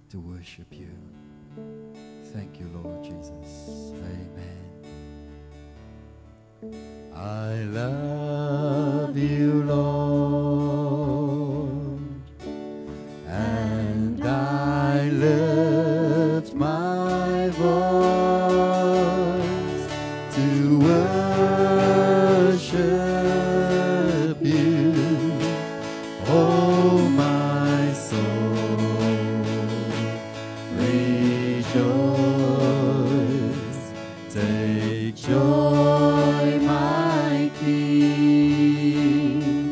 to worship you. Thank you, Lord Jesus. Amen. I love you, Lord, and I lift my voice to worship you, oh my soul, rejoice, take joy, my King,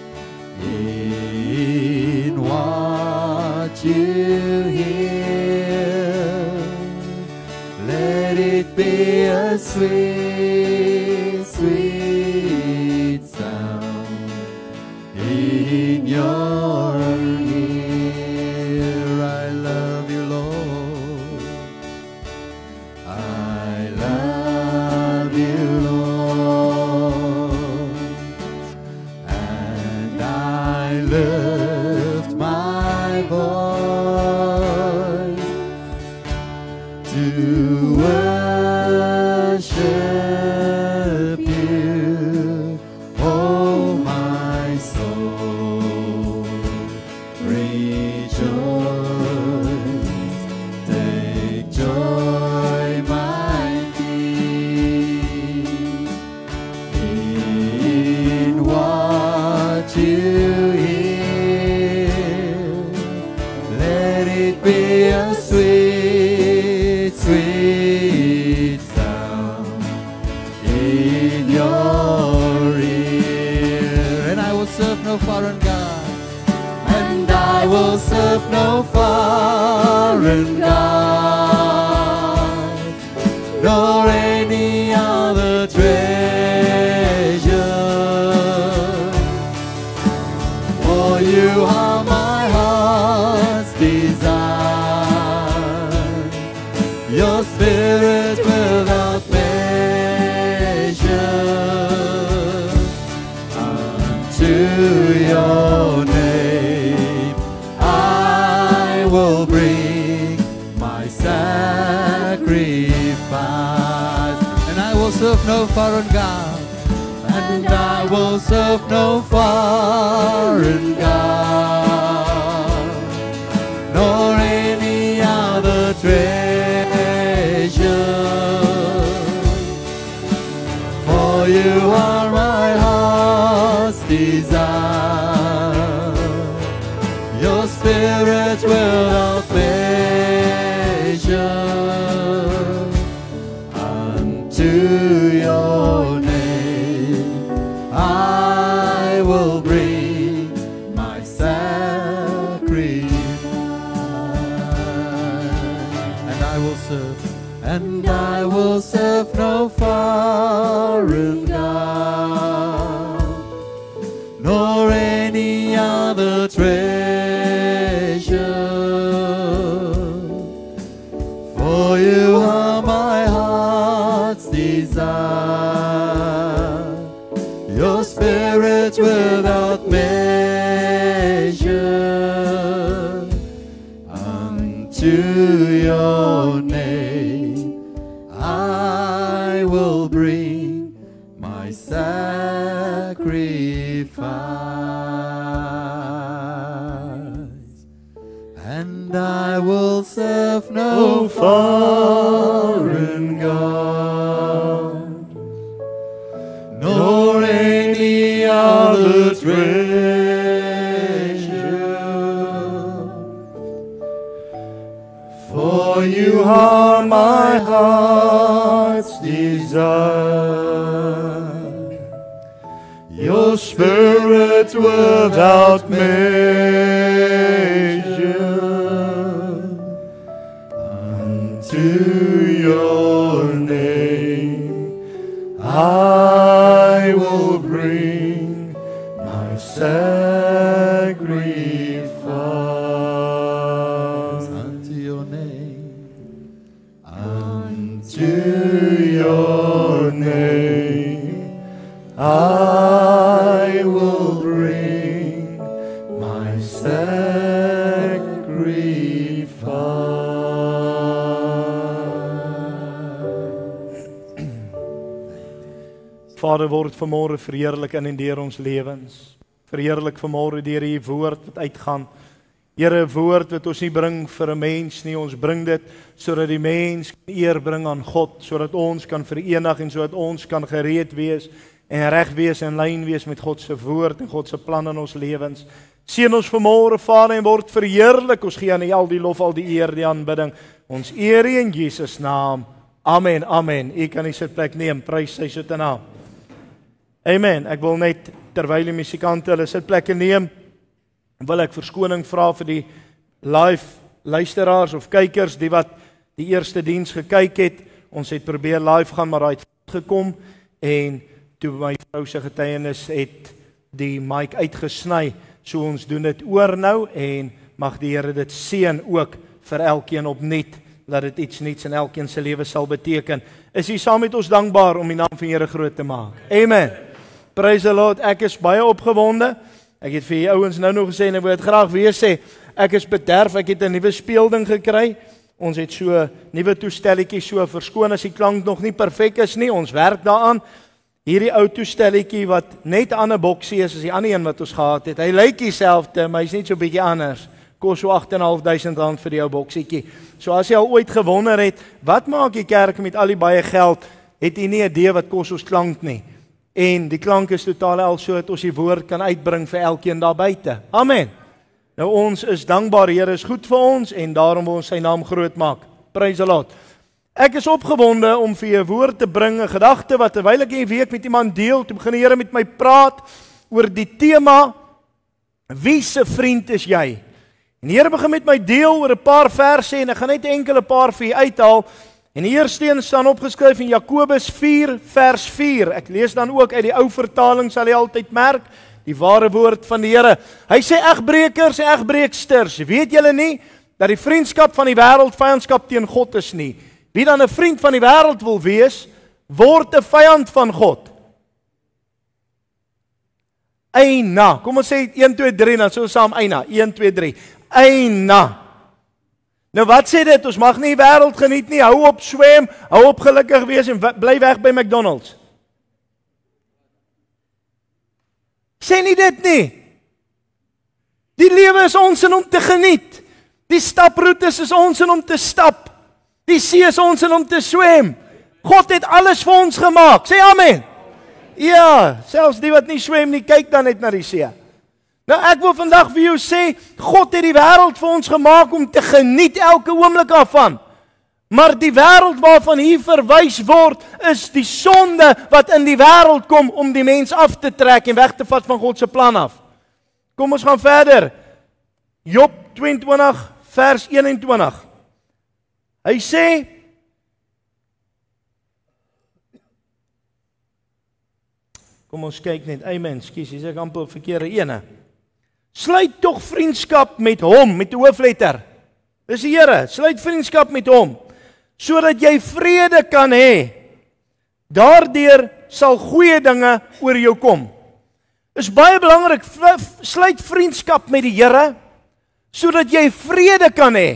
in what you hear. Let it be a sweet, sweet sound in your ear. I love you, Lord. I love you, Lord, and I lift my voice to worship you, oh my soul, rejoice, take joy, my King, in what you hear. Let it be a sweet, sweet sound in your ear. And I will serve no foreign God, and I will serve no foreign God, nor any other treasure. For you are my heart's desire, your spirit without measure. Unto your name I will bring my sacrifice. And I will serve no foreign God, and I will serve no foreign God, nor any other treasure. For you are my heart's desire, your spirit without measure. Unto your name I will bring my sacrifice. And I will serve no foreign God, nor any other treasure. For you are my heart's desire, your spirit without measure. Unto your name I will bring my sacrifice, and I will serve no foreign God, nor any other treasure. For you are my heart's desire, your spirit without measure. Unto your name I will bring my sacrifice. Unto your name, unto your name I will bring my sacrifice. Vader, word vanmôre verheerlik in en deur ons lewens. Verheerlik vanmôre deur U woord wat uitgaan. Here, 'n woord wat ons nie bring vir 'n mens nie, ons bring dit sodat die mens eer bring aan God, sodat ons kan verenig en sodat ons kan gereed wees en reg wees en lyn wees met God se woord en God se plan in ons lewens. Seën ons vanmôre, Vader, en word verheerlik. Ons gee aan U al die lof, al die eer, die aanbidding. Ons eer U in Jesus naam. Amen. Amen. U kan die sitplek neem. Prys sy se naam. Amen. Ek wil net terwyl die musikante hulle sitplekke neem, wil ek verskoning vra vir die live luisteraars of kykers die wat die eerste diens gekyk het. Ons het probeer live gaan, maar hy het gekom en toe my vrou se getuienis het die mic uitgesny. So ons doen dit oor nou en mag die Here dit seën ook vir elkeen opnuut, dat dit iets nuuts in elkeen se lewe sal beteken. Is u saam met ons dankbaar om die naam van die Here groot te maak? Amen. Praise the Lord. Ek is baie opgewonde. Ek het vir die ouens nou nog gesê en ek wil dit graag weer sê. Ek is bederf, ek het 'n nuwe speelding gekry. Ons het so 'n nuwe toestelletjie, so verskoon as die klank nog nie perfek is nie. Ons werk daaraan. Hierdie ou toestelletjie wat net 'n ander boksie is as die ander een wat ons gehad het. Hy lyk dieselfde, maar hy's net so 'n bietjie anders. Kos so R8.500 vir die ou boksietjie. So as jy al ooit gewonder het, wat maak die kerk met al die baie geld? Het jy nie 'n idee wat kos ons klank nie? En die klank is totaal al so dat ons die woord kan uitbring vir elkeen daar buite. Amen. Nou ons is dankbaar, Here is goed vir ons en daarom wil ons sy naam groot maak. Praise the Lord. Ek is opgewonde om vir 'n woord te bring, 'n gedagte wat terwyl ek hierdie week met iemand deel, toe begin die Here met my praat oor die tema wie se vriend is jy? En die Here begin met my deel oor 'n paar verse en ek gaan net enkele paar vir u uithaal. En die eerste een staan opgeskryf in Jakobus 4 vers 4. Ek lees dan ook uit die ou vertaling, sal jy altyd merk, die ware woord van die Here. Hy sê egbrekers en egbreeksters, weet julle nie dat die vriendskap van die wêreld vyandskap teen God is nie? Wie dan 'n vriend van die wêreld wil wees, word 'n vyand van God. Eina. Kom ons sê 1 2 3 dan sou ons saam eina. 1 2 3. Eina. Nou wat sê dit? Ons mag nie die wêreld geniet nie. Hou op swem, hou op gelukkig wees en bly weg by McDonald's. Sê nie dit nie. Die lewe is ons om te geniet. Die staproetes is ons om te stap. Die see is ons om te swem. God het alles vir ons gemaak. Sê amen. Ja, selfs die wat nie swem nie, kyk dan net na die see. Nou ek wil vandag vir jou sê, God het die wêreld vir ons gemaak om te geniet elke oomblik daarvan. Maar die wêreld waarvan hier verwys word, is die sonde wat in die wêreld kom om die mens af te trek en weg te vat van God se plan af. Kom ons gaan verder. Job 22 vers 21. Hy sê, kom ons kyk net, amen, skus, ek amper op verkeerde ene. Sluit tog vriendskap met hom, met die hoofletter. Dis die Here, sluit vriendskap met hom, sodat jy vrede kan hê. Daardeur sal goeie dinge oor jou kom. Is baie belangrik, sluit vriendskap met die Here, sodat jy vrede kan hê.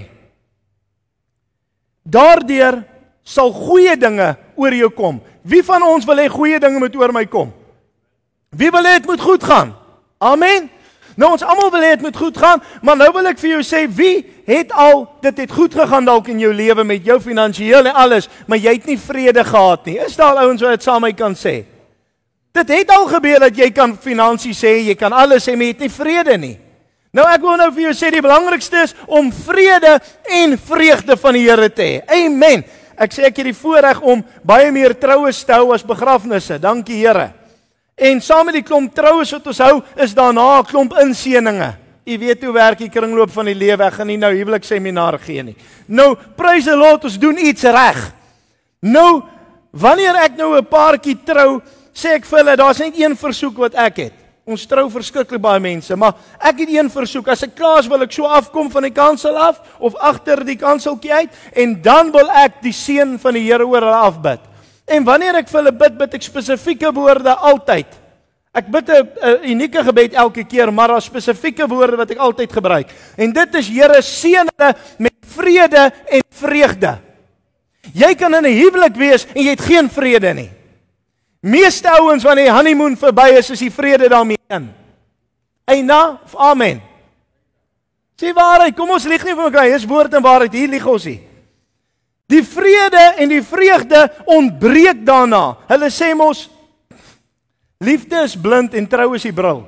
Daardeur sal goeie dinge oor jou kom. Wie van ons wil hê goeie dinge moet oor my kom? Wie wil hê dit moet goed gaan? Amen. Nou ons almal wil hê dit moet goed gaan, maar nou wil ek vir jou sê, wie het al dit het goed gegaan dalk in jou lewe met jou finansiëel en alles, maar jy het nie vrede gehad nie. Is daar ouens wat dit saam met my kan sê? Dit het al gebeur dat jy kan finansies sê, jy kan alles sê, maar jy het nie vrede nie. Nou ek wil nou vir jou sê, die belangrikste is om vrede en vreugde van die Here te hê. Amen. Ek sê ek het die voorreg om baie meer troues te hou as begrafnisse. Dankie Here. En saam met die klomp troues wat ons hou, is daarna 'n klomp inseëninge. Jy weet hoe werk die kringloop van die lewe. Ek gaan nie nou huwelikseminar gee nie. Nou, praise the Lord, ons doen iets reg. Nou, wanneer ek nou 'n paartjie trou, sê ek vir hulle, daar's net een versoek wat ek het. Ons trou verskriklik baie mense, maar ek het een versoek. As ek klaar is, wil ek so afkom van die kansel af, of agter die kanseltjie uit, en dan wil ek die seën van die Here oor hulle afbid. En wanneer ek vir hulle bid, bid ek spesifieke woorde altyd. Ek bid 'n unieke gebed elke keer, maar daar is spesifieke woorde wat ek altyd gebruik. En dit is: Here, seën hulle met vrede en vreugde. Jy kan in 'n huwelik wees en jy het geen vrede nie. Meeste ouens wanneer die honeymoon verby is die vrede daarmee in. Eina of amen. Sê waarheid, kom ons lieg nie vir mekaar, dis woord en waarheid, hier lieg ons nie. Die vrede en die vreugde ontbreek daarna. Hulle sê mos, liefde is blind en trou is die bril.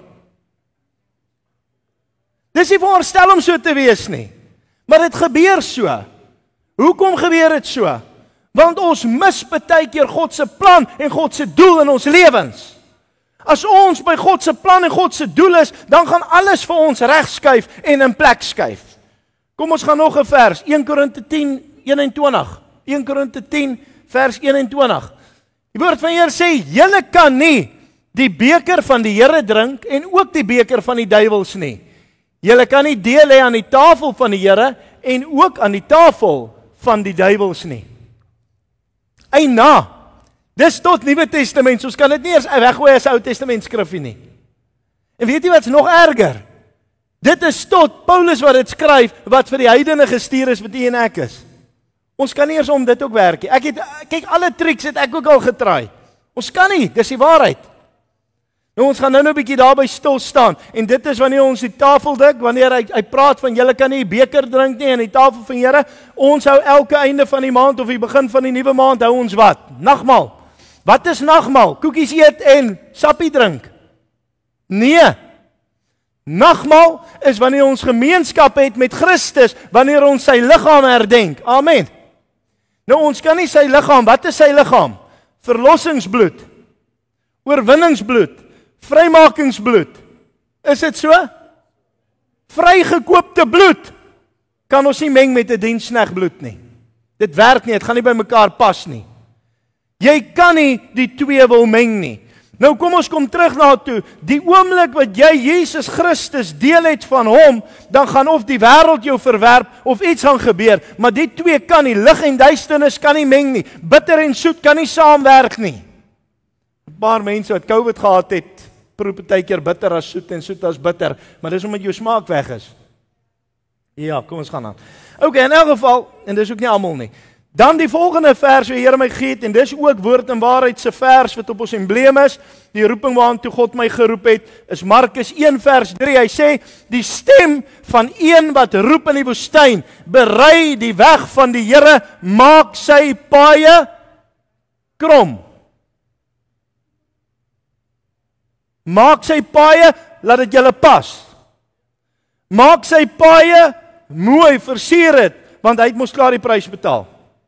Dis nie veronderstel om so te wees nie. Maar dit gebeur so. Hoekom gebeur dit so? Want ons mis baie keer God se plan en God se doel in ons lewens. As ons by God se plan en God se doel is, dan gaan alles vir ons regskuif en in plek skuif. Kom ons gaan nog 'n vers, 1 Korinte 10:21. 1 Korinte 10 vers 21. Die woord van die Here sê, julle kan nie die beker van die Here drink en ook die beker van die duiwels nie. Julle kan nie deel hê aan die tafel van die Here en ook aan die tafel van die duiwels nie. Eina, dis tot Nuwe Testament, ons kan dit nie eers weggooi as Ou Testament skrifgie nie. En weet jy wat's nog erger? Dit is tot Paulus wat dit skryf, wat vir die heidene gestuur is wat u en ek is. Ons kan nie eers om dit ook werk nie. Kyk, alle triks het ek ook al getraai. Ons kan nie, dis die waarheid. Nou ons gaan nou 'n bietjie daarby stil staan, en dit is wanneer ons die tafel dik, wanneer hy praat van julle kan nie beker drink nie aan die tafel van die Here. Ons hou elke einde van die maand of die begin van die nuwe maand hou ons wat? Nagmaal. Wat is nagmaal? Koekies eet en sappie drink? Nee. Nagmaal is wanneer ons gemeenskap het met Christus, wanneer ons sy liggaam herdenk. Amen. Nou ons kan nie sy liggaam, wat is sy liggaam? Verlossingsbloed, oorwinningsbloed, vrymakingsbloed. Is dit so? Vrygekoopte bloed kan ons nie meng met 'n diensknegbloed nie. Dit werk nie, dit gaan nie by mekaar pas nie. Jy kan nie die twee wil meng nie. Nou kom ons kom terug na toe. Die oomblik wat jy Jesus Christus deel het van hom, dan gaan of die wêreld jou verwerp of iets gaan gebeur, maar die twee kan nie, lig en duisternis kan nie meng nie. Bitter en soet kan nie saamwerk nie. 'n Paar mense wat COVID gehad het, proe baie keer bitter as soet en soet as bitter, maar dis omdat jou smaak weg is. Ja, kom ons gaan aan. Okay, in elk geval, en dis ook nie almal nie. Dan die volgende vers wat die Here my gegee het, en dis ook woord en waarheid se vers wat op ons embleem is, die roeping waartoe God my geroep het, is Markus 1 vers 3. Hy sê, die stem van een wat roep in die woestyn, berei die weg van die Here, maak sy paaie krom. Maak sy paaie, laat dit julle pas. Maak sy paaie mooi, versier dit, want hy het mos klaar die prys betaal.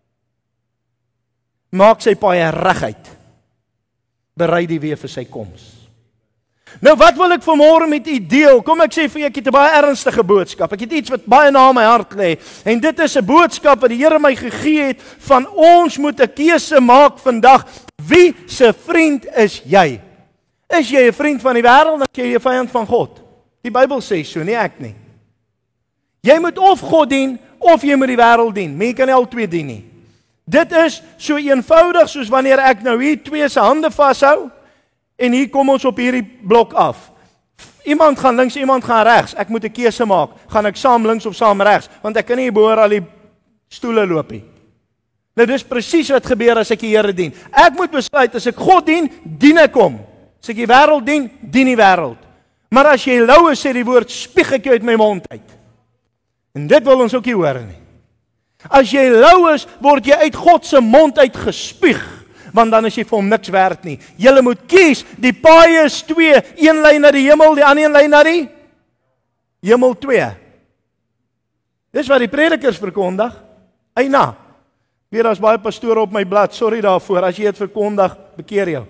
Maak sy paaie reguit. Berei die weë vir sy koms. Nou wat wil ek vanmôre met u deel? Kom ek sê vir ek het 'n baie ernstige boodskap. Ek het iets wat baie na my hart lê. En dit is 'n boodskap wat die Here my gegee het van ons moet 'n keuse maak vandag. Wie se vriend is jy? Is jy 'n vriend van die wêreld of is jy 'n vyand van God? Die Bybel sê so, nie ek nie. Jy moet of God dien of jy moet die wêreld dien. Jy kan nie al twee dien nie. Dit is so eenvoudig soos wanneer ek nou hier twee se hande vashou en hier kom ons op hierdie blok af. Iemand gaan links, iemand gaan regs. Ek moet 'n keuse maak. Gaan ek saam links of saam regs? Want ek kan nie behoor al die stoele loop nie. Nou dis presies wat gebeur as ek die Here dien. Ek moet besluit as ek God dien, dien ek hom. As ek die wêreld dien, dien die wêreld. Maar as jy lou is, sê die woord, spieg ek jou uit my mond uit. En dit wil ons ook nie hoor nie. As jy lou is, word jy uit God se mond uit gespieg, want dan is jy vir hom niks werd nie. Jy moet kies, die paaie is twee, een lei na die hemel, die ander een lei na die hemel 2. Dis wat die predikers verkondig. Eina, weer as baie pastore op my blad, sorry daarvoor, as jy dit verkondig, bekeer jou.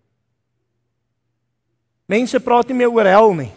Mense praat nie meer oor hel nie.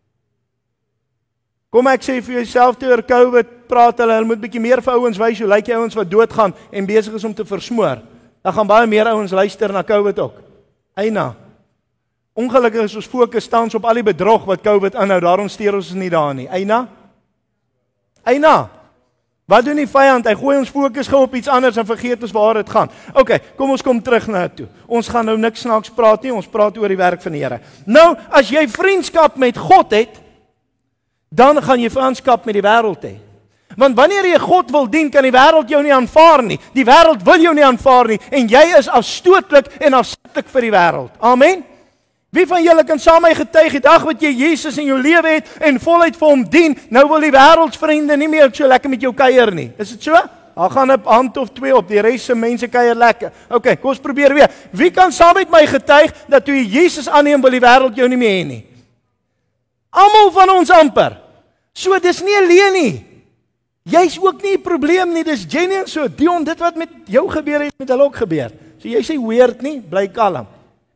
Kom ek sê vir jouself toe oor COVID, praat hulle moet bietjie meer vir ouens wys, hoe lyk jy ouens wat doodgaan en besig is om te versmoor. Dan gaan baie meer ouens luister na COVID ook. Eina. Ongelukkig is ons fokus tans op al die bedrog wat COVID aanhou, daarom steur ons nie daar nie. Eina. Eina. Wat doen die vyand? Hy gooi ons fokus gou op iets anders en vergeet ons waar dit gaan. OK, kom ons kom terug na toe. Ons gaan nou niks snaaks praat nie, ons praat oor die werk van die Here. Nou, as jy vriendskap met God het, dan gaan jy vriendskap met die wêreld hê. Want wanneer jy God wil dien, kan die wêreld jou nie aanvaar nie. Die wêreld wil jou nie aanvaar nie en jy is afstootlik en afsitlik vir die wêreld. Amen. Wie van julle kan saam my getuig die dag wat jy Jesus in jou lewe het en voluit vir hom dien, nou wil die wêreldsvriende nie meer so lekker met jou kuier nie. Is dit so? Daar gaan 'n hand of twee op, die res se mense kuier lekker. OK, kom ons probeer weer. Wie kan saam met my getuig dat toe jy Jesus aanneem wil die wêreld jou nie meer hê nie? Almal van ons amper. So dis nie alleen nie. Jy's ook nie 'n probleem nie, dis genuine so. Dion, dit wat met jou gebeur het met hulle ook gebeur. So jy sê weird nie, bly kalm.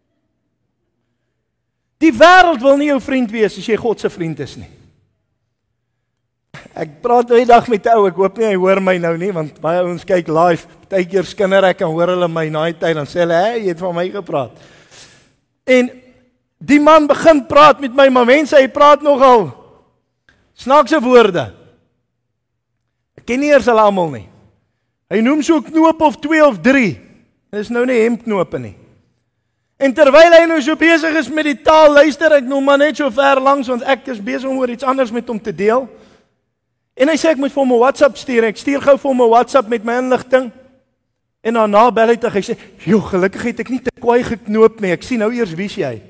Die wêreld wil nie jou vriend wees as jy God se vriend is nie. Ek praat baie dag met 'n ou, ek hoop nie hy hoor my nou nie, want baie ouens kyk live, partykeer skinder ek en hoor hulle my na die tyd dan sê hulle, "Hey, jy het van my gepraat." En die man begin praat met my, maar mense, hy praat nogal snaakse woorde. Ek ken nie eers hulle almal nie. Hy noem so 'n knoop of 2 of 3. Dit is nou nie hemdknope nie. En terwyl hy nou so besig is met die taal, luister ek nou maar net so ver langs, want ek is besig om oor iets anders met hom te deel. En hy sê ek moet vir hom 'n WhatsApp stuur. Ek stuur gou vir hom 'n WhatsApp met my inligting. En daarna bel hy terug. Hy sê, "Joe, gelukkig het ek nie te kwaai geknoop nie. Ek sien nou eers wie's jy."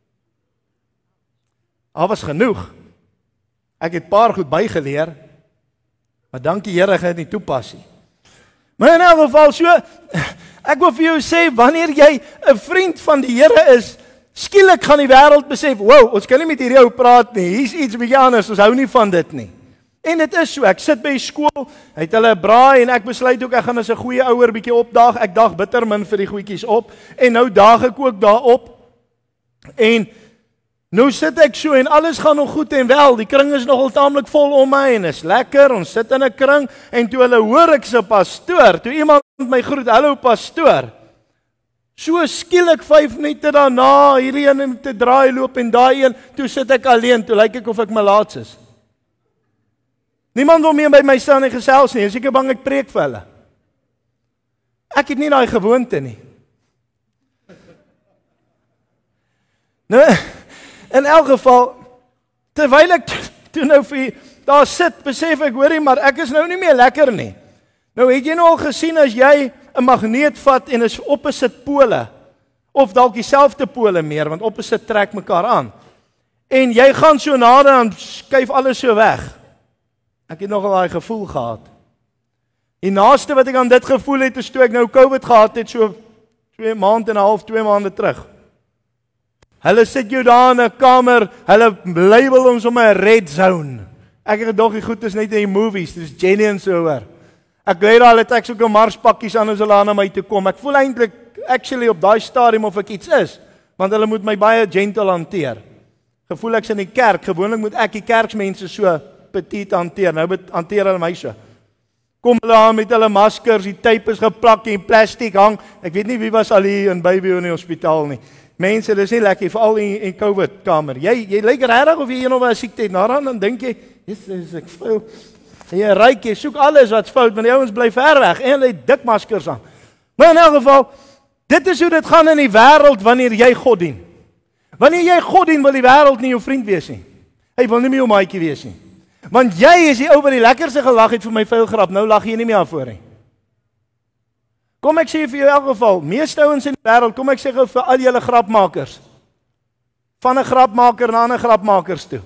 Al was genoeg. Ek het 'n paar goed bygeleer. Maar dankie Here, ek het dit nie toepas nie. Maar in 'n geval so, ek wil vir jou sê, wanneer jy 'n vriend van die Here is, skielik gaan die wêreld besef, "Wow, ons kan nie met hierdie ou praat nie. Hier's iets bietjie anders. Ons hou nie van dit nie." En dit is so. Ek sit by die skool, het hulle 'n braai en ek besluit ook ek gaan as 'n goeie ouer bietjie opdaag. Ek daag bitter min vir die goedjies op en nou daag ek ook daarop. En nou sit ek so en alles gaan nog goed en wel. Die kring is nogal taamlik vol om my en is lekker. Ons sit in 'n kring en toe hulle hoor ek se pastoor, toe iemand my groet, "Hallo pastoor." So skielik 5 minute daarna, hierdie een moet te draai loop en daai een, toe sit ek alleen, toe lyk ek of ek malaats is. Niemand wil meer by my staan en gesels nie. Ek is seker bang ek preek vir hulle. Ek het nie daai gewoonte nie. Nou, in elk geval, terwyl ek toe nou vir daar sit, besef ek, hoorie, maar ek is nou nie meer lekker nie. Nou het jy nou al gesien as jy 'n magneet vat en is opposite pole, of dalk dieselfde pole meer, want opposite trek mekaar aan. En jy gaan so nader en skuif alles so weg. Ek het nogal daai gevoel gehad. Die naaste wat ek aan dit gevoel het, is toe ek nou COVID gehad het, so 2 maande en 'n half, 2 maande terug. Hulle sit jou daar in 'n kamer, hulle label ons om 'n red zone. Ek het gedog die goed is net in die movies, dis genuine so hoor. Ek glo daar het ek soeke marspakkies aan as hulle aan my toe kom. Ek voel eintlik actually op daai stadium of ek iets is, want hulle moet my baie gentle hanteer. Gevoel ek's in die kerk, gewoonlik moet ek die kerksmense so petit hanteer. Nou hanteer hulle my so. Kom hulle aan met hulle maskers, die tape is geplak en plastiek hang. Ek weet nie wie was al hier in Bybel in die hospitaal nie. Mense, dis nie lekker veral in COVID kamer. Jy lyk regtig of jy nog 'n siekte het. Dan dink jy, dis ek voel. Jy ryk, jy soek alles wat's fout, want die ouens bly ver weg en hulle het dik maskers aan. Maar in elk geval, dit is hoe dit gaan in die wêreld wanneer jy God dien. Wanneer jy God dien, wil die wêreld nie jou vriend wees nie. Hy wil nie meer jou maatjie wees nie. Want jy is die ou wat die lekkerste gelag het vir my vuil grap, nou lag jy nie meer voor nie. Kom ek sê vir jou in elk geval, meeste ouens in die wêreld, kom ek sê gou vir al julle grapmakers. Van 'n grapmaker na 'n ander grapmakers toe.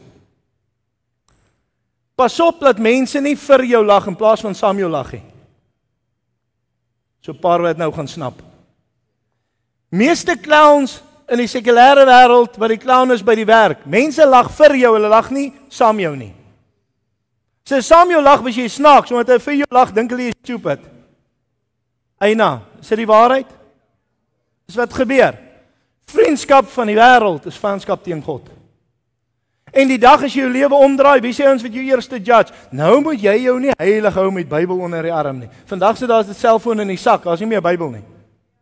Pas op dat mense nie vir jou lag in plaas van saam jou lag nie. So 'n paar wat nou gaan snap. Meeste clowns in die sekulêre wêreld wat die clown is by die werk. Mense lag vir jou, hulle lag nie saam jou nie. As saam jou lag, was jy snaaks, omdat hy vir jou lag, dink hulle jy is stupid. Eina, is dit die waarheid? Dis wat gebeur. Vriendskap van die wêreld is vriendskap teen God. En die dag as jy jou lewe omdraai, wie sê ons wat jou eerste judge? Nou moet jy jou nie heilig hou met Bybel onder die arm nie. Vandag sit daar 'n selfoon in die sak, daar's nie meer Bybel nie.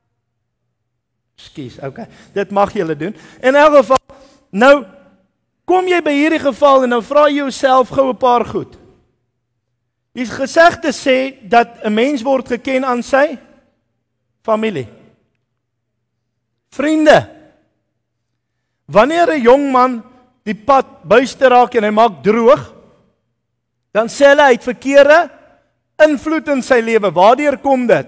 Skus, okay. Dit mag julle doen. In elk geval, nou kom jy by hierdie geval en nou vra jy jouself gou 'n paar goed. Die gesegde sê dat 'n mens word geken aan sy familie. Vriende. Wanneer 'n jong man die pad buiste raak en hy maak droog, dan sê hulle hy het verkeerde invloed in sy lewe. Waardeur kom dit?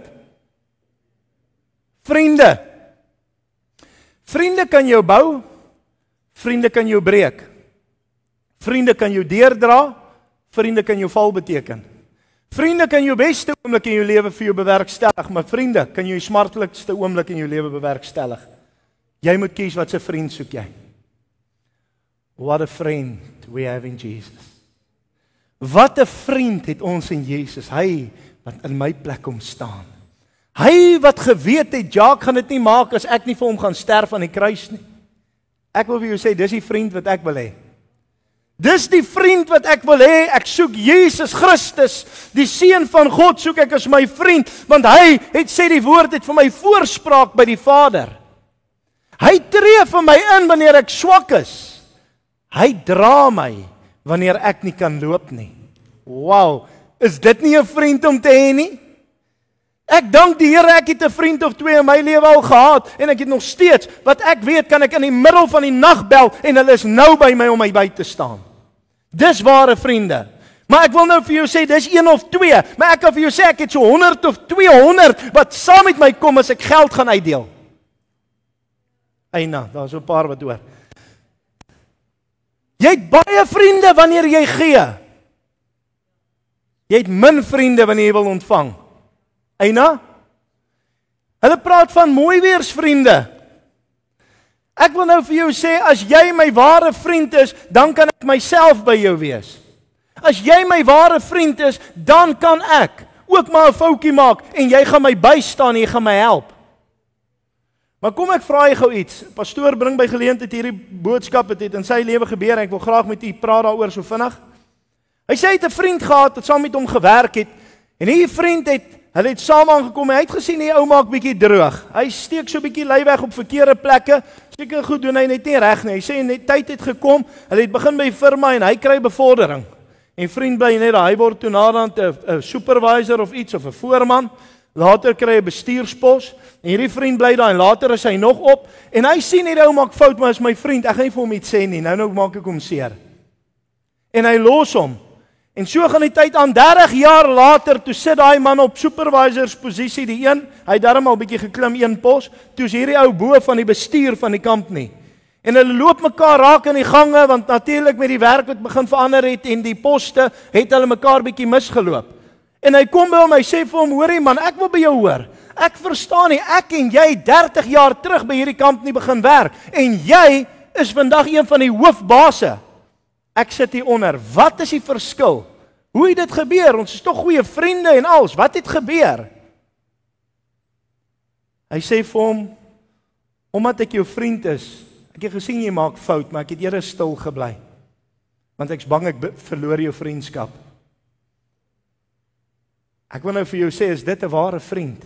Vriende. Vriende kan jou bou, vriende kan jou breek. Vriende kan jou deurdra, vriende kan jou val beteken. Vriende kan jou beste oomblik in jou lewe vir jou bewerkstellig, maar vriende kan jou smartelikste oomblik in jou lewe bewerkstellig. Jy moet kies wat 'n vriend soek jy. What a friend we have in Jesus. Wat 'n vriend het ons in Jesus. Hy wat in my plek kom staan. Hy wat geweet het, Jacques gaan dit nie maak as ek nie vir hom gaan sterf aan die kruis nie. Ek wil vir jou sê, dis die vriend wat ek wil hê. Dis die vriend wat ek wil hê. Ek soek Jesus Christus, die Seun van God soek ek as my vriend, want hy het sê die woord het vir my voorspraak by die Vader. Hy tree vir my in wanneer ek swak is. Hy dra my wanneer ek nie kan loop nie. Wow, is dit nie 'n vriend om te hê nie? Ek dank die Here, ek het 'n vriend of twee in my lewe al gehad en ek het nog steeds, wat ek weet, kan ek in die middel van die nag bel en hulle is nou by my om my by te staan. Dis ware vriende. Maar ek wil nou vir jou sê, dis 1 of 2, maar ek kan vir jou sê, ek het so 100 of 200 wat saam met my kom as ek geld gaan uitdeel. Eina, daar is so 'n paar wat hoor. Jy het baie vriende wanneer jy gee. Jy het min vriende wanneer jy wil ontvang. Eina? Hulle praat van mooi weersvriende. Ek wil nou vir jou sê, as jy my ware vriend is, dan kan ek myself by jou wees. As jy my ware vriend is, dan kan ek ook maar 'n foutjie maak en jy gaan my bystaan en jy gaan my help. Maar kom ek vra jy gou iets. Pastoor bring by geleentheid hierdie boodskap, het in sy lewe gebeur en ek wil graag met u praat daaroor so vinnig. Hy sê hy het 'n vriend gehad wat saam met hom gewerk het en hierdie vriend hulle het saam aangekom en hy het gesien die ou maak bietjie droog. Hy steek so bietjie lui weg op verkeerde plekke. Seker goed doen hy net nie reg nie. Hy sê net tyd het gekom. Hulle het begin by die firma en hy kry bevordering. En vriend bly net daar. Hy word toe naderhand 'n supervisor of iets of 'n voorman. Later kry hy 'n bestuurspos. En hierdie vriend bly daar en later is hy nog op en hy sien net ou maak fout, maar is my vriend. Ek gaan nie vir hom iets sê nie. Nou maak ek hom seer. En hy los hom. En so gaan die tyd aan, 30 jaar later, toe sit daai man op supervisorsposisie, die een, hy het darm al bietjie geklim, een pos, toe is hierdie ou bo van die bestuur van die company. En hulle loop mekaar raak in die gange, want natuurlik met die werk wat begin verander het, en die poste, het hulle mekaar bietjie misgeloop. En hy kom by hom, hy sê vir hom, hoorie man, ek wil by jou hoor. Ek verstaan nie, ek en jy 30 jaar terug by hierdie company begin werk, en jy is vandag een van die hoofbase. Ek sit hier onder. Wat is die verskil? Hoe het dit gebeur? Ons is tog goeie vriende en alles. Wat het gebeur? Hy sê vir hom, omdat ek jou vriend is, ek het gesien jy maak fout, maar ek het eers stil gebly. Want ek's bang ek verloor jou vriendskap. Ek wil nou vir jou sê, is dit 'n ware vriend?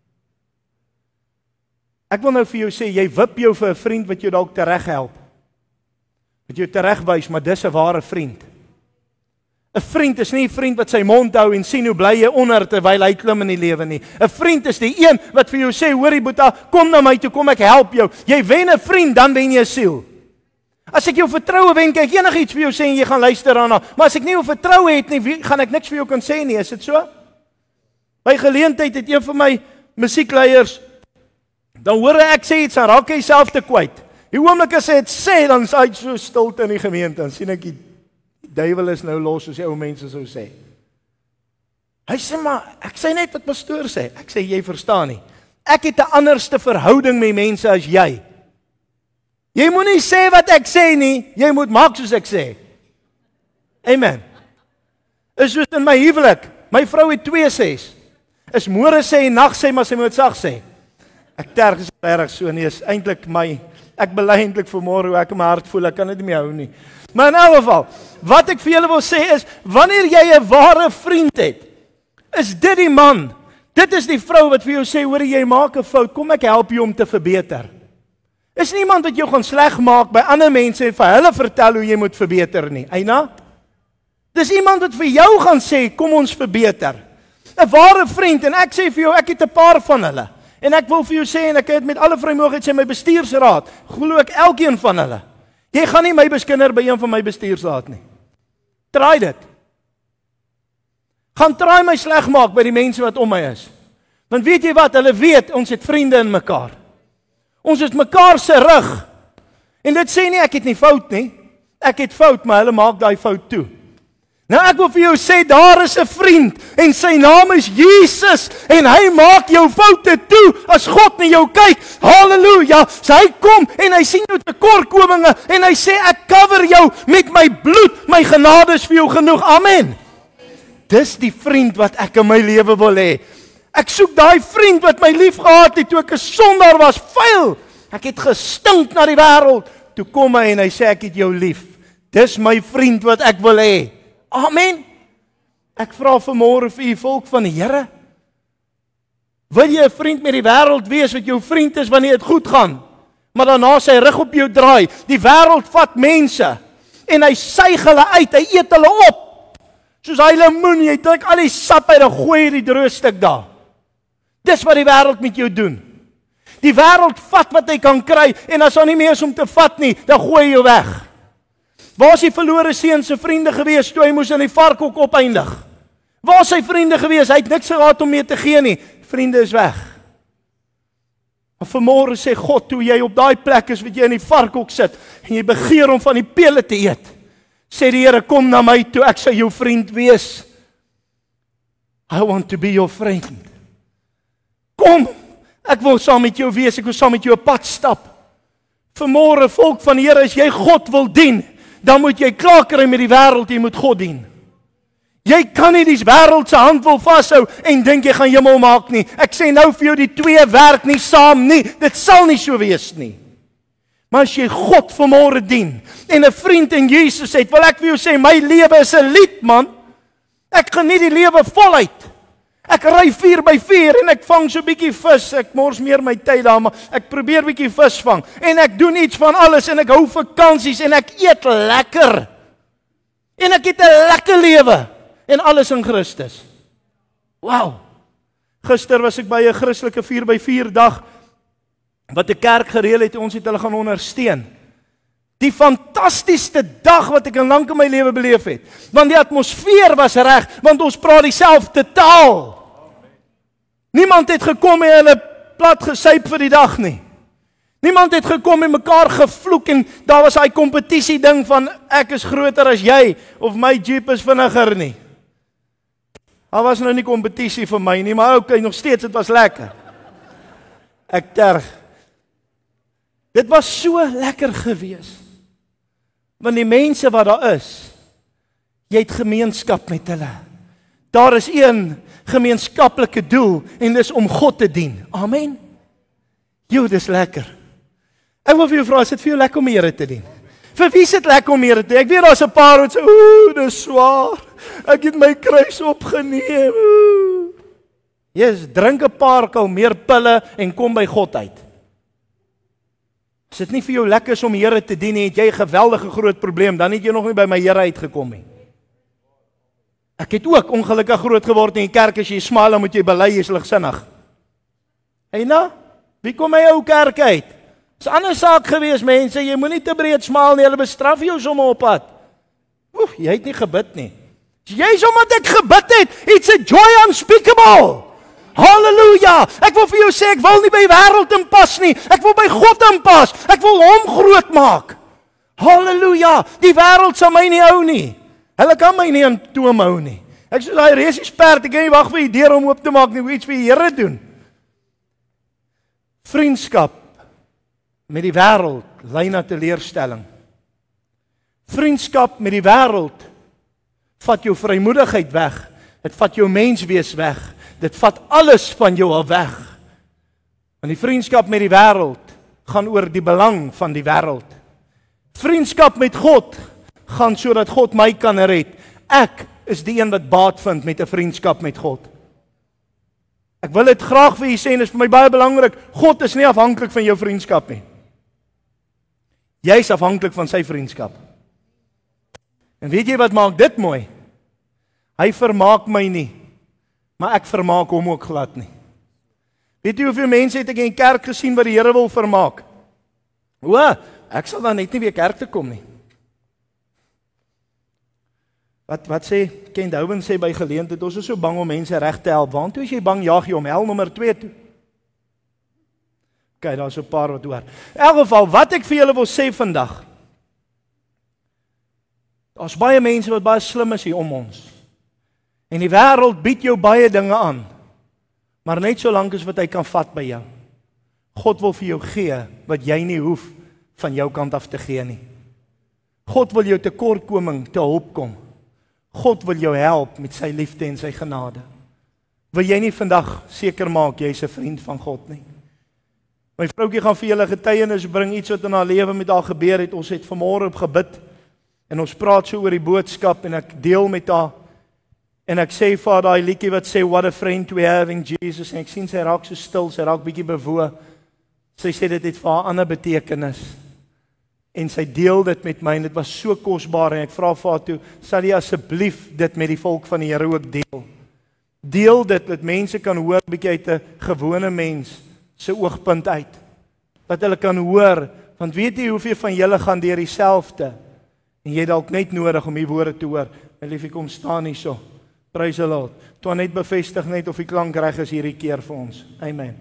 Ek wil nou vir jou sê, jy wip jou vir 'n vriend wat jou dalk tereg help. Wat jou teregwys, maar dis 'n ware vriend. 'n Vriend is nie 'n vriend wat sy mond hou en sien hoe bly jy onder terwyl hy klim in die lewe nie. 'n Vriend is die een wat vir jou sê, hoorie Boeta, kom na my toe, kom ek help jou. Jy wen 'n vriend, dan wen jy 'n siel. As ek jou vertroue wen, kan ek enigiets vir jou sê en jy gaan luister daarna. Maar as ek nie jou vertroue het nie, gaan ek niks vir jou kan sê nie, is dit so? By geleentheid het een van my musiekleiers, dan hoor ek sê iets, dan raak hy self te kwyt. Die oomblik as hy het sê, dan is hy so stilte in die gemeente, dan sien ek die duiwel is nou los, soos die ou mense sou sê. Hy sê maar, ek sê net wat pastoor sê. Ek sê, jy verstaan nie. Ek het 'n anderste verhouding met mense as jy. Jy moet nie sê wat ek sê nie, jy moet maak soos ek sê. Amen. Is soos in my huwelik, my vrou het 2 sês. Is môre sê en nag sê, maar sy moet sag sê. Ek terg is reg so nie, is eintlik ek bely eintlik vir môre hoe ek in my hart voel, ek kan dit nie meer hou nie. Maar in elk geval, wat ek vir julle wil sê is, wanneer jy 'n ware vriend het, is dit die man, dit is die vrou wat vir jou sê, hoor jy maak 'n fout, kom ek help jou om te verbeter. Is niemand wat jou gaan sleg maak by ander mense en vir hulle vertel hoe jy moet verbeter nie. Eina? Dis iemand wat vir jou gaan sê, kom ons verbeter. 'n Ware vriend, en ek sê vir jou, ek het 'n paar van hulle. En ek wil vir jou sê, en ek het met alle vrymoedigheid sê, my bestuursraad, glo ek elkeen van hulle. Jy gaan nie my beskinder by een van my bestuursraad nie. Try dit. Gaan try my sleg maak by die mense wat om my is. Want weet jy wat, hulle weet, ons het vriende in mekaar. Ons is mekaar se rug. En dit sê nie, ek het nie fout nie. Ek het fout, maar hulle maak daai fout toe. Nou ek wil vir jou sê, daar is 'n vriend, en sy naam is Jesus, en hy maak jou foute toe, as God na jou kyk. Halleluja, so hy kom, en hy sien jou tekortkominge, en hy sê, ek cover jou met my bloed, my genade is vir jou genoeg, amen. Dis die vriend wat ek in my lewe wil hê. Ek soek daai vriend wat my lief gehad het, toe ek 'n sondaar was, vuil. Ek het gestink na die wêreld, toe kom hy en hy sê, ek het jou lief. Dis my vriend wat ek wil hê. Amen. Ek vra vanmôre vir u volk van die Here. Wil jy 'n vriend met die wêreld wees wat jou vriend is wanneer dit goed gaan, maar daarna sy rug op jou draai? Die wêreld vat mense en hy suig hulle uit, hy eet hulle op. Soos hy lemoen, jy drink al die sap uit en gooi die droë stuk daar. Dis wat die wêreld met jou doen. Die wêreld vat wat hy kan kry en as daar nie meer is om te vat nie, dan gooi hy jou weg. Waar is die verlore seun se vriende gewees toe hy moes in die varkhok opeindig? Waar is sy vriende gewees? Hy het niks gehad om mee te gee nie. Vriende is weg. Maar vanmôre sê God, toe jy op daai plek is wat jy in die varkhok sit en jy begeer om van die pele te eet, sê die Here, kom na my toe, ek sal jou vriend wees. I want to be your friend. Kom, ek wil saam met jou wees, ek wil saam met jou 'n pad stap. Vanmôre, volk van die Here, as jy God wil dien, dan moet jy klaar kry met die wêreld, jy moet God dien. Jy kan nie die wêreld se hand wil vashou en dink jy gaan hemel maak nie. Ek sê nou vir jou, die twee werk nie saam nie. Dit sal nie so wees nie. Maar as jy God vanmôre dien en 'n vriend in Jesus het, wil ek vir jou sê, my lewe is 'n lied, man. Ek geniet die lewe voluit. Ek ry 4x4 en ek vang so 'n bietjie vis. Ek mors meer my tyd daar, maar ek probeer bietjie vis vang. En ek doen iets van alles en ek hou vakansies en ek eet lekker. En ek het 'n lekker lewe en alles in Christus. Wow. Gister was ek by 'n Christelike 4x4 dag wat 'n kerk gereël het en ons het hulle gaan ondersteun. Die fantastiese dag wat ek in lank in my lewe beleef het. Want die atmosfeer was reg, want ons praat dieselfde taal. Niemand het gekom en hulle plat gesuip vir die dag nie. Niemand het gekom en mekaar gevloek en daar was daai kompetisie ding van ek is groter as jy of my jeep is vinniger nie. Daar was nou nie kompetisie vir my nie, maar okay, nog steeds, dit was lekker. Ek terg. Dit was so lekker gewees. Want die mense wat daar is, jy het gemeenskap met hulle. Daar is een gemeenskaplike doel en dis om God te dien. Amen. Jo, dis lekker. Ek wil vir jou vra, is dit vir jou lekker om die Here te dien? Vir wie is dit lekker om die Here te dien? Ek weet daar's 'n paar wat sê, dis swaar. Ek het my kruis opgeneem. Yes, drink 'n paar kalmeer pille en kom by God uit. As dit nie vir jou lekker is om die Here te dien nie, het jy 'n geweldige groot probleem, dan het jy nog nie by my Here uitgekom nie. Ek het ook ongelukkig groot geword in die kerk, as jy smaal, dan moet jy bely, jy is ligsinnig. Hey nou, wie kom my ou kerk uit? Dis 'n ander saak gewees, mense, jy moenie te breed smaal nie, hulle bestraf jou sommer op pad. Jy het nie gebid nie. Jy sommer ek gebid het, it's a joy unspeakable. Halleluja! Ek wil vir jou sê, ek wil nie by die wêreld inpas nie. Ek wil by God inpas. Ek wil hom groot maak. Halleluja! Die wêreld sal my nie hou nie. Hulle kan my nie in toom hou nie. Ek sê daai resiesperd, ek kan nie wag vir die deur om oop te maak nie, iets vir die Here doen. Vriendskap met die wêreld lei na teleurstelling. Vriendskap met die wêreld vat jou vrymoedigheid weg. Dit vat jou menswees weg. Dit vat alles van jou al weg. Want die vriendskap met die wêreld gaan oor die belang van die wêreld. Vriendskap met God gaan sodat God my kan red. Ek is die een wat baat vind met 'n vriendskap met God. Ek wil dit graag vir u sê en dit is vir my baie belangrik. God is nie afhanklik van jou vriendskap nie. Jy is afhanklik van sy vriendskap. En weet jy wat maak dit mooi? Hy vermaak my nie, maar ek vermaak hom ook glad nie. Weet jy hoeveel mense het ek in kerk gesien wat die Here wil vermaak? O, ek sal dan net nie weer kerk toe kom nie. Wat sê Ken Owen sê by geleentheid, ons is so bang om mense reg te help. Waartoe is jy bang? Jaag jy om hel nommer 2 toe? Kyk, daar's 'n paar wat hoor. In elk geval, wat ek vir julle wil sê vandag. Daar's baie mense wat baie slim is hier om ons. En die wêreld bied jou baie dinge aan. Maar net so lank as wat hy kan vat by jou. God wil vir jou gee wat jy nie hoef van jou kant af te gee nie. God wil jou tekortkoming te hulp kom. God wil jou help met sy liefde en sy genade. Wil jy nie vandag seker maak jy's 'n vriend van God nie? My vroukie gaan vir julle getuienis bring, iets wat in haar lewe met haar gebeur het. Ons het vanmôre op gebid en ons praat so oor die boodskap en ek deel met haar en ek sê vir haar daai liedjie wat sê what a friend we have in Jesus en ek sien sy raak so stil, sy raak bietjie bewoe. Sy sê dit het vir haar 'n ander betekenis. En sy deel dit met my en dit was so kosbaar en ek vra vir haar toe, sal jy asseblief dit met die volk van die Here ook deel? Deel dit dat mense kan hoor bietjie uit 'n gewone mens se oogpunt uit. Dat hulle kan hoor, want weet jy hoeveel van julle gaan deur dieselfde en jy dalk net nodig om die woorde te hoor. My liefie, kom staan hierso. Prys die Lord. Toe net bevestig net of die klank reg is hierdie keer vir ons. Amen.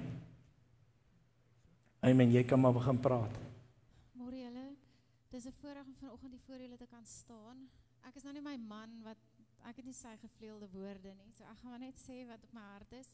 Amen. Jy kan maar begin praat. Dis 'n voorreg om vanoggend hier voor julle te kan staan. Ek is nou nie my man wat ek het nie sy gevleelde woorde nie. So ek gaan maar net sê wat op my hart is.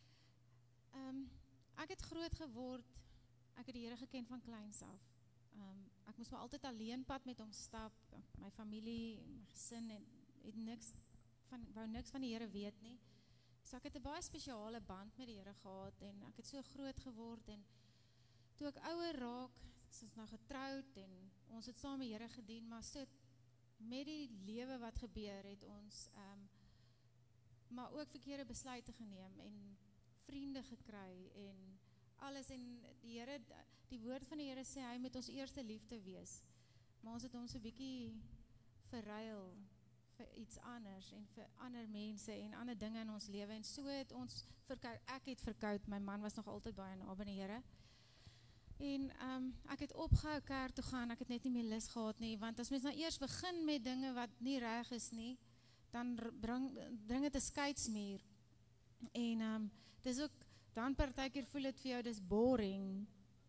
Ek het groot geword. Ek het die Here geken van kleins af. Ek moes maar altyd alleen pad met hom stap. My familie, my gesin en het wou niks van die Here weet nie. So ek het 'n baie spesiale band met die Here gehad en ek het so groot geword en toe ek ouer raak, ons is nou getroud en ons het saam die Here gedien, maar so met die lewe wat gebeur het ons maar ook verkeerde besluite geneem en vriende gekry en alles en die Here, die woord van die Here sê hy moet ons eerste liefde wees. Maar ons het hom so 'n bietjie verruil vir iets anders en vir ander mense en ander dinge in ons lewe en so het ons ek het verkoud, my man was nog altyd baie naby die Here. En ek het opgehou kerk toe gaan, ek het net nie meer lus gehad nie, want as mens nou eers begin met dinge wat nie reg is nie, dan bring dit 'n skeidsmuur. En dis ook, dan partykeer voel dit vir jou, dis boring,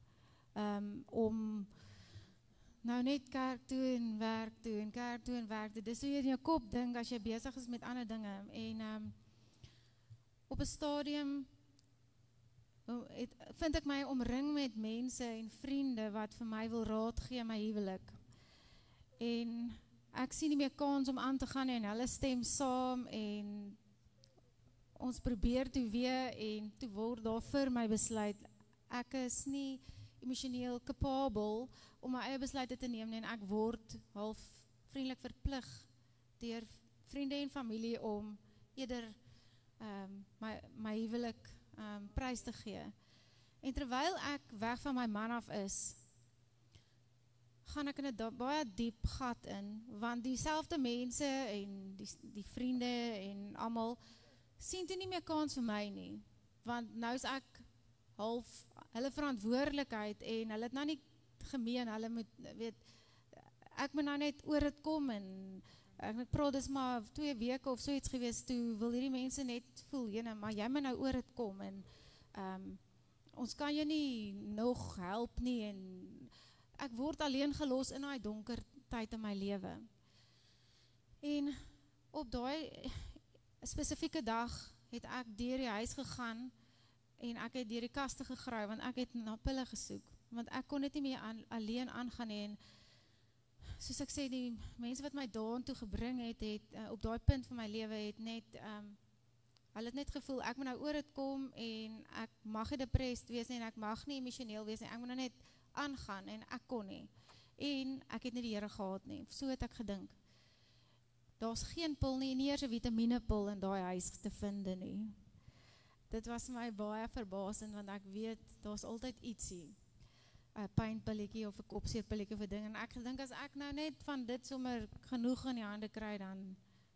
om nou net kerk toe en werk toe en kerk toe en werk toe. Dis hoe jy in jou kop dink as jy besig is met ander dinge. En op 'n stadium vind ek my omring met mense en vriende wat vir my wil raad gee in my huwelik. En ek sien nie meer kans om aan te gaan en hulle stem saam en ons probeer toe weer en toe word daar vir my besluit. Ek is nie emosioneel kapabel om my eie besluite te neem en ek word half vriendelik verplig deur vriende en familie om eerder my huwelik prys te gee. En terwyl ek weg van my man af is, gaan ek in 'n baie diep gat in, want dieselfde mense en die vriende en almal sien toe nie meer kans vir my nie, want nou is ek half hulle verantwoordelikheid en hulle het nou nie gemeen, hulle moet weet, ek moet nou net oor dit kom en ek praat dis maar 2 weke of so iets gewees, toe wil hierdie mense net voel, jene, maar jy moet nou oor dit kom en ons kan jou nie nog help nie en ek word alleen gelos in daai donker tyd in my lewe. En op daai spesifieke dag het ek deur die huis gegaan en ek het deur die kaste gegraai want ek het na pille gesoek, want ek kon dit nie meer alleen aangaan en soos ek sê, die mense wat my daartoe gebring het op daai punt van my lewe het net hulle het net gevoel, ek moet nou oor dit kom en ek mag nie depressed wees nie en ek mag nie emosioneel wees nie, ek moet nou net aangaan en ek kon nie. En ek het nie die Here gehad nie, so het ek gedink. Daar's geen pil nie, nie eers 'n vitaminepil in daai huis te vind nie. Dit was my baie verbasend, want ek weet, daar's altyd ietsie. 'n pynpilletjie of 'n kopseerpilletjie of 'n ding, en ek gedink as ek nou net van dit sommer genoeg in die hande kry, dan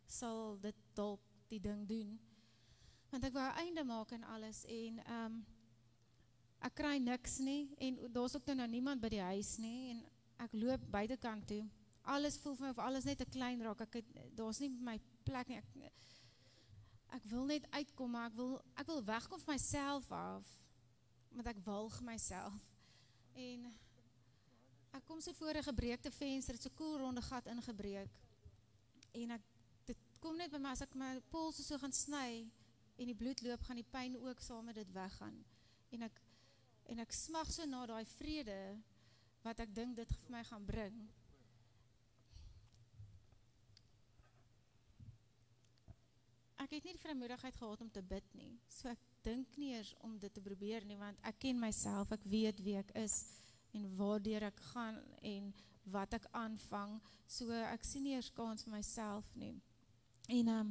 sal dit dalk die ding doen. Want ek wou 'n einde maak aan alles en ek kry niks nie en daar's ook nou niemand by die huis nie en ek loop buitekant toe. Alles voel vir my of alles net te klein raak. Daar's nie my plek nie. Ek wil net uitkom, maar ek wil wegkom van myself af, want ek walg myself. En ek kom so voor 'n gebreekte venster, het so koel ronde gat ingebreek. En dit kom net by my, as ek my polse so gaan sny, en die bloed loop, gaan die pyn ook saam met dit weggaan. En ek smag so na daai vrede, wat ek dink dit vir my gaan bring. Ek het nie die vrymoedigheid gehad om te bid nie, so ek dink nie eers om dit te probeer nie, want ek ken myself, ek weet wie ek is, en waardeur ek gaan, en wat ek aanvang, so ek sien nie eers kans vir myself nie. En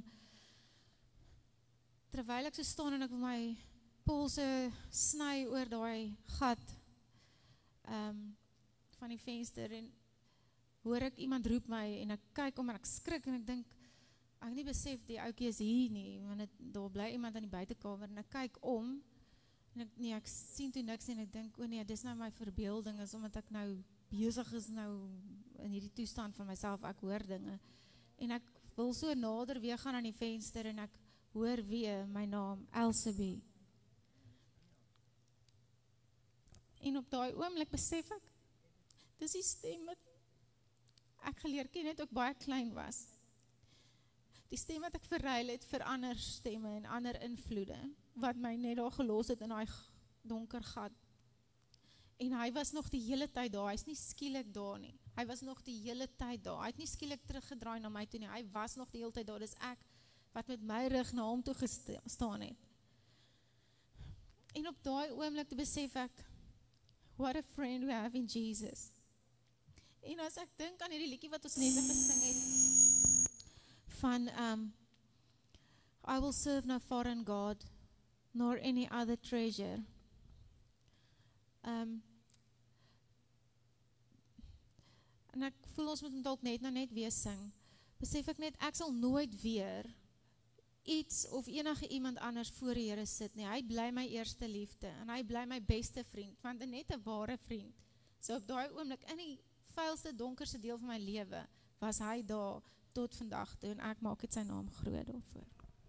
terwyl ek so staan en ek wil my polse sny oor daai gat van die venster, en hoor ek iemand roep my, en ek kyk om en ek skrik, en ek dink, ek nie besef die oukie is hier nie, want daar bly iemand aan die buitekamer, en ek kyk om, en ek sien toe niks, en ek dink, o nee, dis nou my verbeelding, is omdat ek nou besig is nou in hierdie toestand van myself, ek hoor dinge, en ek wil so nader weer gaan aan die venster, en ek hoor weer my naam, Elsabie. En op daai oomblik besef ek, dis die stem wat ek geleer ken het, ook baie klein was. Die stem wat ek verruil het vir ander stemme en ander invloede, wat my net daar gelos het in daai donker gat. En hy was nog die hele tyd daar, hy is nie skielik daar nie. Hy was nog die hele tyd daar, hy het nie skielik teruggedraai na my toe nie, hy was nog die hele tyd daar, dis ek wat met my rug na hom toe gestaan het. En op daai oomblik te besef ek, what a friend we have in Jesus. En as ek dink aan hierdie liedjie wat ons net gesing het, van I will serve no foreign God, nor any other treasure. En ek voel ons moet hom dalk net weer sing. Besef ek net, ek sal nooit weer iets of enige iemand anders voor die Here sit nie. Hy bly my eerste liefde en hy bly my beste vriend, want net 'n ware vriend. So op daai oomblik in die vuilste, donkerste deel van my lewe was hy daar tot vandag toe en ek maak dit sy naam groot daarvoor.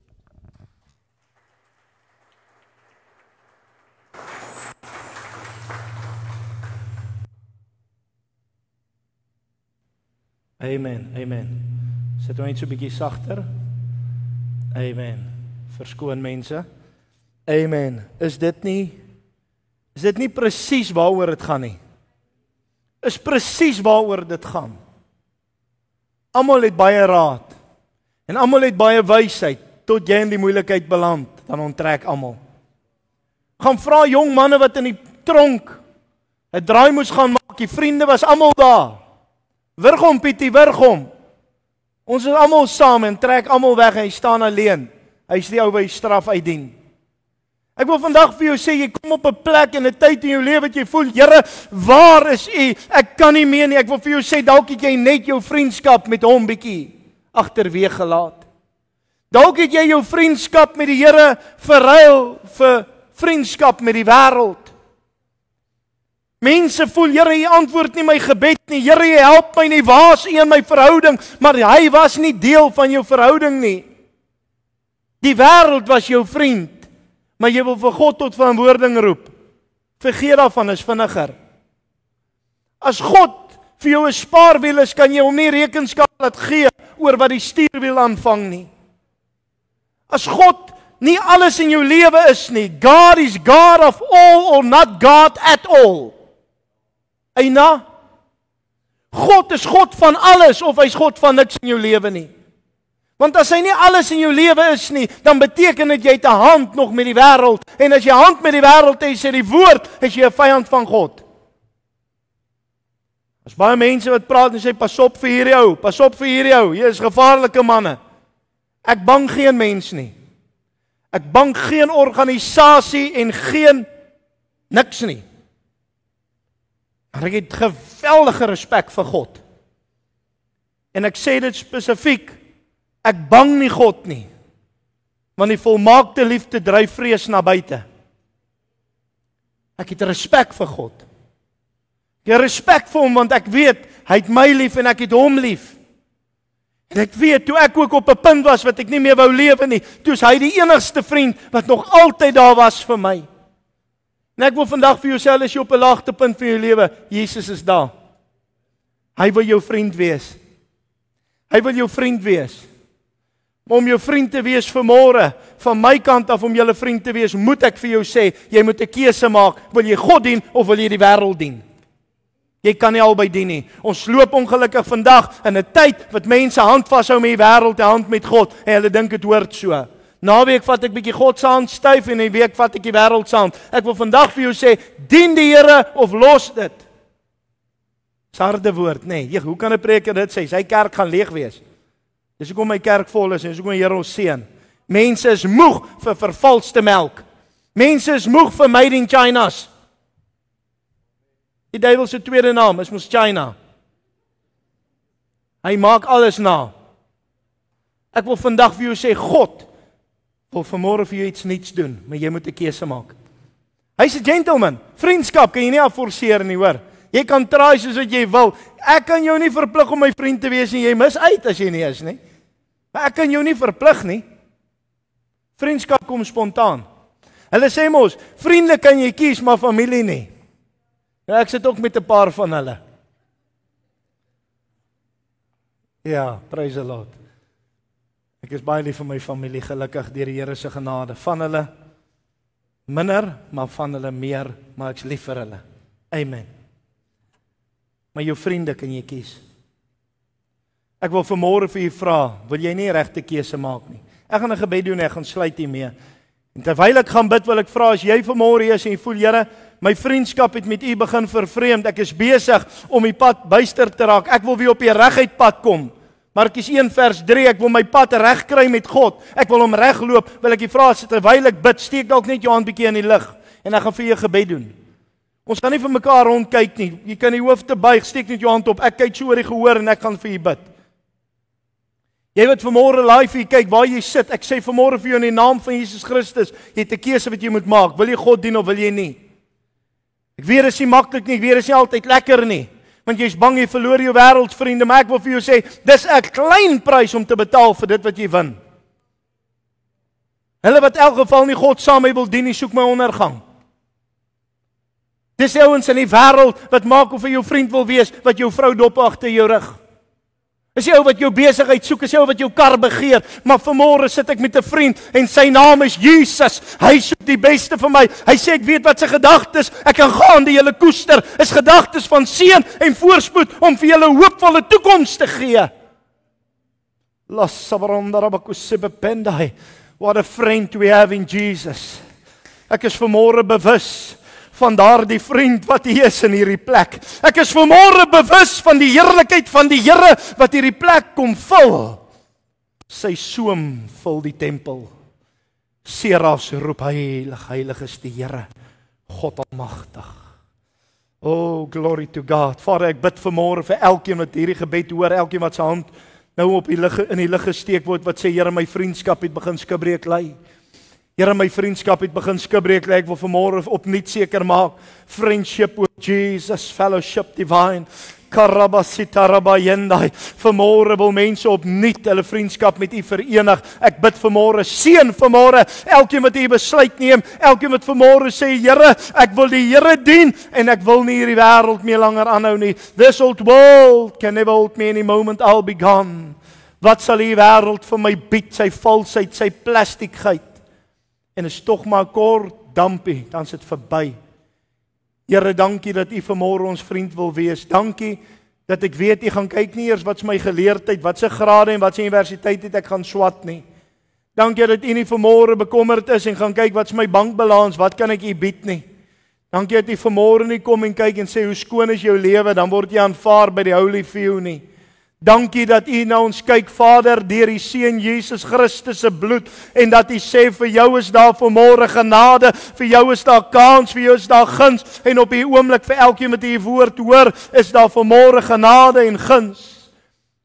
Amen, amen. Sit nou net so 'n bietjie sagter. Amen. Verskoon mense. Amen. Is dit nie presies waaroor dit gaan nie? Is presies waaroor dit gaan. Almal het baie raad en almal het baie wysheid tot jy in die moeilikheid beland, dan onttrek almal. Gaan vra jong manne wat in die tronk 'n draai moes gaan maak, die vriende was almal daar. Wurg hom Pietie, wurg hom. Ons is almal saam en trek almal weg en hy staan alleen. Hy is die ou by straf uitdien. Ek wil vandag vir jou sê, jy kom op 'n plek en 'n tyd in jou lewe wat jy voel, Here, waar is U? Ek kan nie meer nie. Ek wil vir jou sê, dalk het jy net jou vriendskap met hom bietjie agterweeg gelaat. Dalk het jy jou vriendskap met die Here verruil vir vriendskap met die wêreld. Mense voel, Here, U antwoord nie my gebed nie. Here, U help my nie. Waar is U in my verhouding? Maar hy was nie deel van jou verhouding nie. Die wêreld was jou vriend, maar jy wil vir God tot verantwoording roep. Vergeet daarvan, is vinniger. As God vir jou 'n spaarwiel is, kan jy hom nie rekenskap laat gee oor wat die stuurwiel aanvang nie. As God nie alles in jou lewe is nie, God is God of all or not God at all. Eina, God is God van alles of hy is God van niks in jou lewe nie. Want as hy nie alles in jou lewe is nie, dan beteken dit jy het 'n hand nog met die wêreld. En as jy 'n hand met die wêreld het, sê die woord, is jy 'n vyand van God. As baie mense wat praat en sê, pas op vir hierdie ou, pas op vir hierdie ou, jy is gevaarlike manne. Ek bang geen mens nie. Ek bang geen organisasie en geen niks nie. Maar ek het geweldige respek vir God. En ek sê dit spesifiek Ek bang nie God nie, want die volmaakte liefde dryf vrees na buite. Ek het respek vir God. Ek het respek vir hom, want ek weet, hy het my lief en ek het hom lief. En ek weet, toe ek ook op 'n punt was wat ek nie meer wou lewe nie, toe is hy die enigste vriend wat nog altyd daar was vir my. En ek wil vandag vir jou sê, as jy op 'n laagtepunt van jou lewe, Jesus is daar. Hy wil jou vriend wees. Hy wil jou vriend wees. Maar om jou vriend te wees vanmôre, van my kant af om julle vriend te wees, moet ek vir jou sê, jy moet 'n keuse maak, wil jy God dien of wil jy die wêreld dien? Jy kan nie albei dien nie. Ons loop ongelukkig vandag in 'n tyd wat mense hand vashou met die wêreld, 'n hand met God, en hulle dink dit hoort so. Naweek vat ek bietjie God se hand styf en 'n week vat ek die wêreld se hand. Ek wil vandag vir jou sê, dien die Here of los dit. Dis harde woord, nê. Nee, hoe kan 'n preker dit sê? Sy kerk gaan leeg wees. Dis hoekom my kerk vol is en dis hoekom die Here ons seën. Mense is moeg vir vervalste melk. Mense is moeg vir made in China's. Die duiwel se tweede naam is mos China. Hy maak alles na. Ek wil vandag vir jou sê, God wil vanmôre vir jou iets nuuts doen, maar jy moet 'n keuse maak. Hy's 'n gentleman. Vriendskap kan jy nie afforceer nie, hoor. Jy kan try soos wat jy wil. Ek kan jou nie verplig om my vriend te wees en jy mis uit as jy nie is nie. Maar ek kan jou nie verplig nie. Vriendskap kom spontaan. Hulle sê mos, vriende kan jy kies, maar familie nie. Nou, ek sit ook met 'n paar van hulle. Ja, praise the Lord. Ek is baie lief vir my familie, gelukkig deur die Here se genade. Van hulle minder, maar van hulle meer, maar ek's lief vir hulle. Amen. Maar jou vriende kan jy kies. Ek wil vanmôre vir u vra, wil jy nie regte keuse maak nie? Ek gaan 'n gebed doen en ek gaan sluit hiermee. En terwyl ek gaan bid, wil ek vra, as jy vanmôre is en jy voel, Here, my vriendskap het met u begin vervreemd, ek is besig om die pad byster te raak, ek wil weer op die reguit pad kom. Markus 1 vers 3, ek wil my pad reg kry met God, ek wil hom regloop, wil ek u vra, terwyl ek bid, steek dalk net jou hand bietjie in die lug, en ek gaan vir jou gebed doen. Ons gaan nie vir mekaar rondkyk nie, jy kan die hoofde buig, steek net jou hand op, ek kyk so oor die gehoor en ek gaan vir u bid. Jy wat vanmôre live hier kyk waar jy sit, ek sê vanmôre vir jou in die naam van Jesus Christus, jy het 'n keuse wat jy moet maak, wil jy God dien of wil jy nie? Ek weet dit is nie maklik nie, ek weet dit is nie altyd lekker nie, want jy is bang jy verloor jou wêreldvriende, maar ek wil vir jou sê, dis 'n klein prys om te betaal vir dit wat jy win. Hulle wat in elk geval nie God saam wil dien nie, soek my ondergang. Dis ouens in die wêreld wat maak of hy jou vriend wil wees, wat jou vrou dop agter jou rug. Is die ou wat jou besigheid soek, is die ou wat jou kar begeer, maar vanmôre sit ek met 'n vriend en sy naam is Jesus. Hy soek die beste vir my. Hy sê ek weet wat sy gedagtes, ek kan gaan die hele koester, is gedagtes van seën en voorspoed om vir julle 'n hoopvolle toekoms te gee. What a friend we have in Jesus. Ek is vanmôre bewus van daardie vriend wat hier is in hierdie plek. Ek is vanmôre bewus van die heerlikheid van die Here wat hierdie plek kom vul. Sy soem vul die tempel. Serafs roep heilig, heilig is die Here, God almagtig. Oh, glory to God. Vader, ek bid vanmôre vir elkeen wat hierdie gebed hoor, elkeen wat sy hand nou op die lig in die lug gesteek word, wat sê, Here, my vriendskap het begin skibreek lê. Here, my vriendskap het begin skibreek lê. Ek wil vanmôre opnuut seker maak, friendship with Jesus, fellowship divine. Karabasitarabayendai. Vanmôre wil mense opnuut hulle vriendskap met U verenig. Ek bid vanmôre, seën vanmôre elkeen wat hier besluit neem, elkeen wat vanmôre sê, Here, ek wil die Here dien en ek wil nie hierdie wêreld meer langer aanhou nie. This old world can never hold me any moment, I'll be gone. Wat sal die wêreld vir my bied, sy valsheid, sy plastiekheid? En is tog maar kort dampie, dan is dit verby. Here, dankie dat U vanmôre ons vriend wil wees. Dankie dat ek weet U gaan kyk nie eers wat is my geleerdheid, wat se grade en wat se universiteit het ek gaan swat nie. Dankie dat U nie vanmôre bekommerd is en gaan kyk wat is my bankbalans, wat kan ek U bied nie. Dankie dat U vanmôre nie kom en kyk en sê hoe skoon is jou lewe, dan word jy aanvaar by die Holy Few nie. Dankie dat U na ons kyk, Vader, deur die Seun Jesus Christus se bloed, en dat U sê vir jou is daar vanmôre genade, vir jou is daar kans, vir jou is daar guns, en op hierdie oomblik vir elkeen wat U woord hoor, is daar vanmôre genade en guns.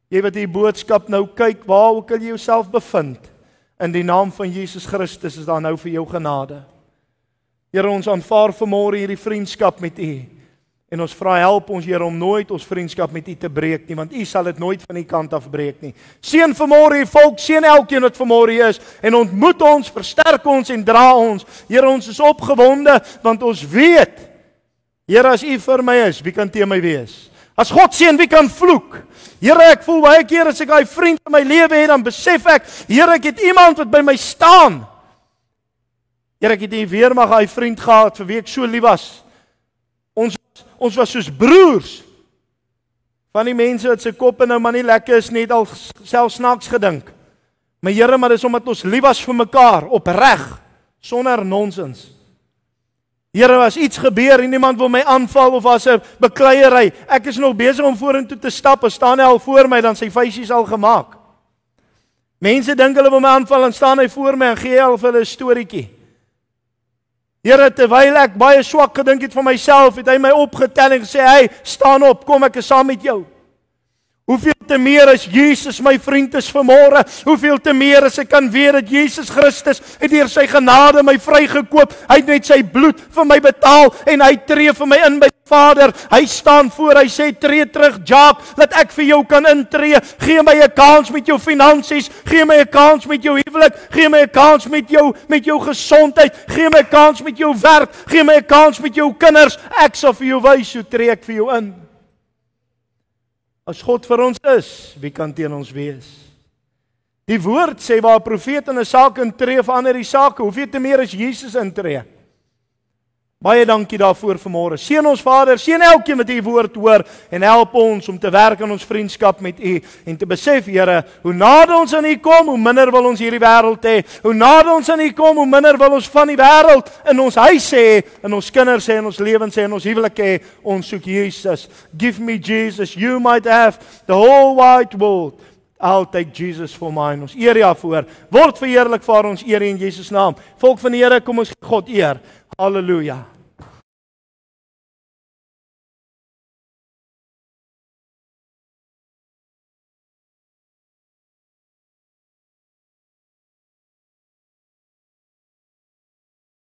Jy wat die boodskap nou kyk, waar ook al jy jouself bevind, in die naam van Jesus Christus is daar nou vir jou genade. Here, ons aanvaar vanmôre hierdie vriendskap met U. En ons vra help ons, Here, om nooit ons vriendskap met U te breek nie, want U sal dit nooit van die kant af breek nie. Seën vanmôre die volk, seën elkeen wat vanmôre hier is, en ontmoet ons, versterk ons en dra ons. Here, ons is opgewonde, want ons weet, Here, as U vir my is, wie kan teen my wees? As God seën, wie kan vloek? Here, ek voel baie keer as ek daai vriend in my lewe het, dan besef ek, Here, ek het iemand wat by my staan. Here, ek het nie weer maar daai vriend gehad vir wie ek so lief was. Ons was soos broers. Van die mense wat se koppe nou maar nie lekker is, net al self snaaks gedink. Maar Here, maar dis omdat ons lief was vir mekaar, opreg, sonder nonsens. Here, as iets gebeur en iemand wil my aanval of as 'n bekleierery, ek is nog besig om vorentoe te stap, en staan hy al voor my, dan sy feesies al gemaak. Mense dink hulle wil my aanval, en staan hy voor my en gee al vir hulle 'n storieetjie. Here, terwyl ek baie swak gedink het van myself, het hy my opgetel en gesê, hey, staan op, kom ek is saam met jou. Hoeveel te meer as Jesus my vriend is vanmôre, hoeveel te meer as ek kan weet dat Jesus Christus het deur sy genade my vrygekoop, hy het met sy bloed vir my betaal, en hy tree vir my in by die Vader, hy staan voor, hy sê, tree terug, Jacques, dat ek vir jou kan intree, gee my 'n kans met jou finansies, gee my 'n kans met jou huwelik, gee my 'n kans met jou gesondheid, gee my 'n kans met jou werk, gee my 'n kans met jou kinders, ek sal vir jou wys, hoe tree ek vir jou in. As God vir ons is, wie kan teen ons wees? Die woord sê, waar 'n profeet in 'n saak intree, verander die sake, hoeveel te meer as Jesus intree. Baie dankie daarvoor vanmôre. Seën ons Vader, seën elkeen wat U woord hoor, en help ons om te werk aan ons vriendskap met U, en te besef, Here, hoe nader ons aan U kom, hoe minder wil ons hierdie wêreld hê. Hoe nader ons aan U kom, hoe minder wil ons van die wêreld in ons huis hê, in ons kinders hê, in ons lewens hê, in ons huwelik hê. Ons soek Jesus. Give me Jesus. You might have the whole wide world. I'll take Jesus for mine. Ons eer U voor. Word verheerlik vir ons eer in Jesus naam. Volk van die Here, kom ons God eer. Halleluja.